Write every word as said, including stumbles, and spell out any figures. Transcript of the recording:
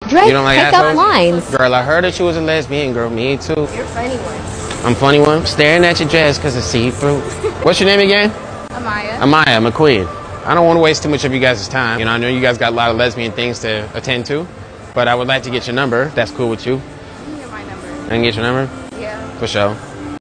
Drake, you don't like pick assholes? up lines. Girl, I heard that you was a lesbian, girl. Me too. You're funny one. I'm funny one. Staring at your dress because it's see-through. What's your name again? Amaya. Amaya McQueen. I don't want to waste too much of you guys' time. You know, I know you guys got a lot of lesbian things to attend to, but I would like to get your number. If that's cool with you. You can get my number. I can get your number? Yeah. For sure.